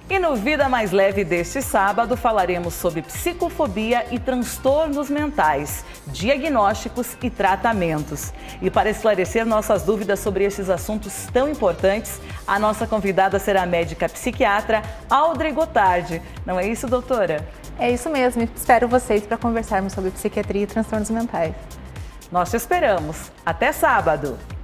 E no Vida Mais Leve deste sábado falaremos sobre psicofobia e transtornos mentais, diagnósticos e tratamentos. E para esclarecer nossas dúvidas sobre esses assuntos tão importantes, a nossa convidada será a médica psiquiatra Audrey Gotardi. Não é isso, doutora? É isso mesmo. Espero vocês para conversarmos sobre psiquiatria e transtornos mentais. Nós te esperamos. Até sábado!